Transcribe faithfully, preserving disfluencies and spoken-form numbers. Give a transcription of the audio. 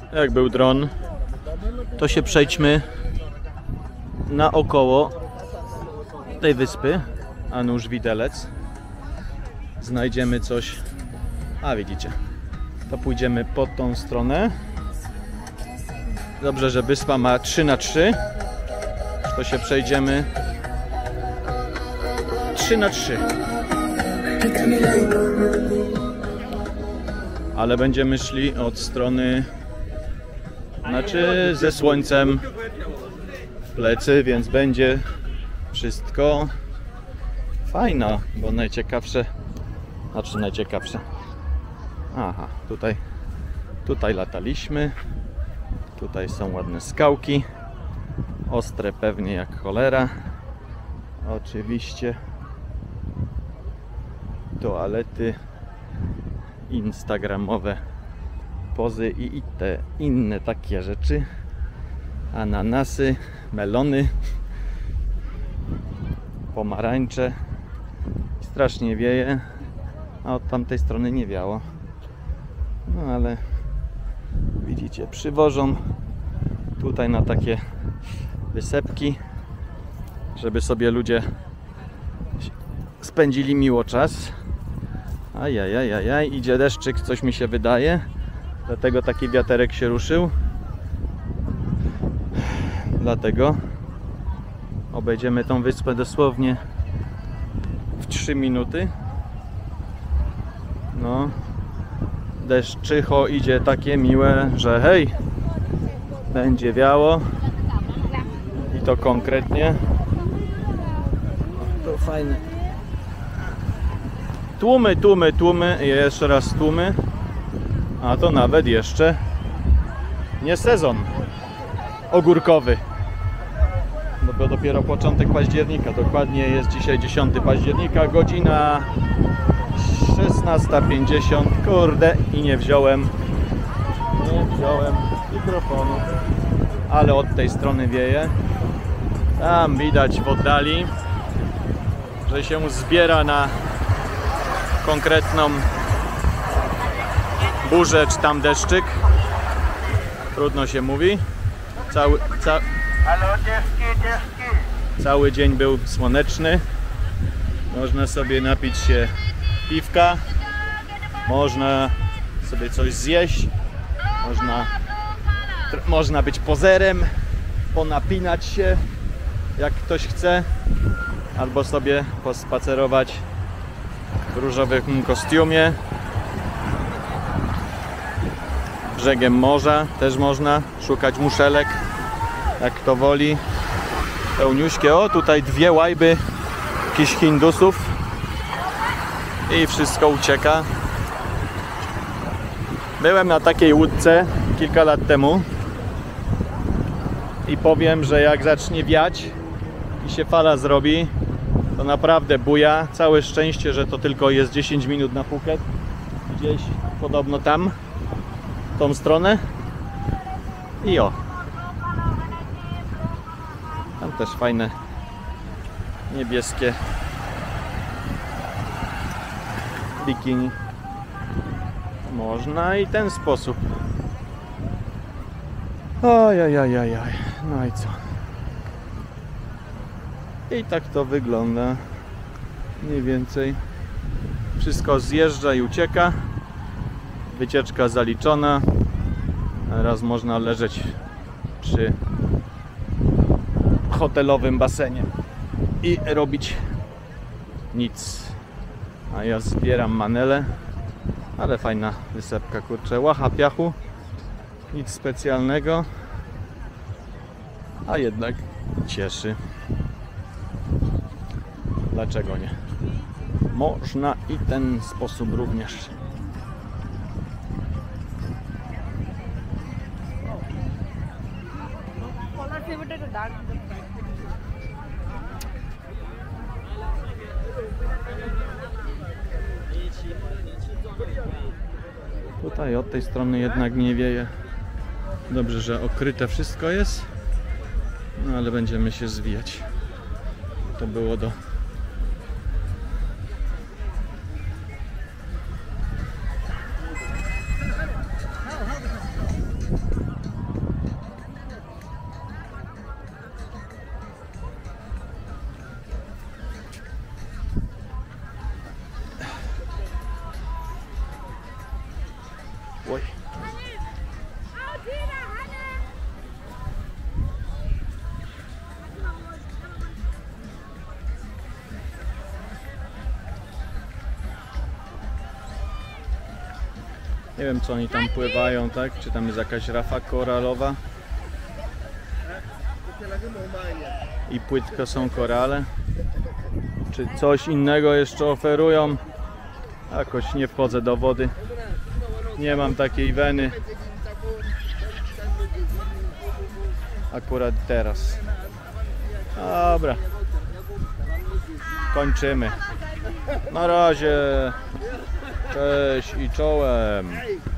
jak był dron, to się przejdźmy naokoło tej wyspy, a nuż widelec. Znajdziemy coś. A widzicie, to pójdziemy pod tą stronę. Dobrze, że wyspa ma trzy na trzy. To się przejdziemy trzy na trzy. Ale będziemy szli od strony, znaczy ze słońcem w plecy, więc będzie wszystko fajne, bo najciekawsze, znaczy najciekawsze. Aha, tutaj, tutaj lataliśmy. Tutaj są ładne skałki. Ostre pewnie jak cholera. Oczywiście toalety instagramowe, pozy i te inne takie rzeczy. Ananasy, melony, pomarańcze. Strasznie wieje, a od tamtej strony nie wiało. No ale widzicie, przywożą tutaj na takie wysepki, żeby sobie ludzie spędzili miło czas. Ajajajajaj, idzie deszczyk, coś mi się wydaje, dlatego taki wiaterek się ruszył. Dlatego obejdziemy tą wyspę dosłownie w trzy minuty. No, deszczycho idzie takie miłe, że hej, będzie wiało i to konkretnie. To fajne. Tłumy, tłumy, tłumy i jeszcze raz tłumy. A to nawet jeszcze nie sezon ogórkowy, bo dopiero początek października. Dokładnie jest dzisiaj dziesiąty października, godzina szesnasta pięćdziesiąt. Kurde, i nie wziąłem nie wziąłem mikrofonu, ale od tej strony wieje. Tam widać w oddali, że się zbiera na konkretną burzę czy tam deszczyk. Trudno się mówi. Cały, ca... Cały dzień był słoneczny. Można sobie napić się piwka. Można sobie coś zjeść. Można, można być pozerem, ponapinać się jak ktoś chce. Albo sobie pospacerować w różowym kostiumie. Brzegiem morza też można szukać muszelek, jak kto woli. Pełniuśkie. O, tutaj dwie łajby jakichś Hindusów i wszystko ucieka. Byłem na takiej łódce kilka lat temu i powiem, że jak zacznie wiać i się fala zrobi, to naprawdę buja. Całe szczęście, że to tylko jest dziesięć minut na Phuket. Gdzieś podobno tam, w tą stronę. I o, tam też fajne niebieskie bikini. Można i ten sposób. Ojajajajaj. No i co? I tak to wygląda. Mniej więcej. Wszystko zjeżdża i ucieka. Wycieczka zaliczona. Teraz można leżeć przy hotelowym basenie i robić nic. A ja zbieram manele. Ale fajna wysepka, kurczę. Łacha piachu. Nic specjalnego. A jednak cieszy. Dlaczego nie? Można i ten sposób również. Tutaj od tej strony jednak nie wieje. Dobrze, że okryte wszystko jest. No ale będziemy się zwijać. To było do... Oj. Nie wiem, co oni tam pływają, tak? Czy tam jest jakaś rafa koralowa? I płytko są korale. Czy coś innego jeszcze oferują? Jakoś nie wchodzę do wody. Nie mam takiej weny. Akurat teraz. Dobra. Kończymy. Na razie. Cześć i czołem.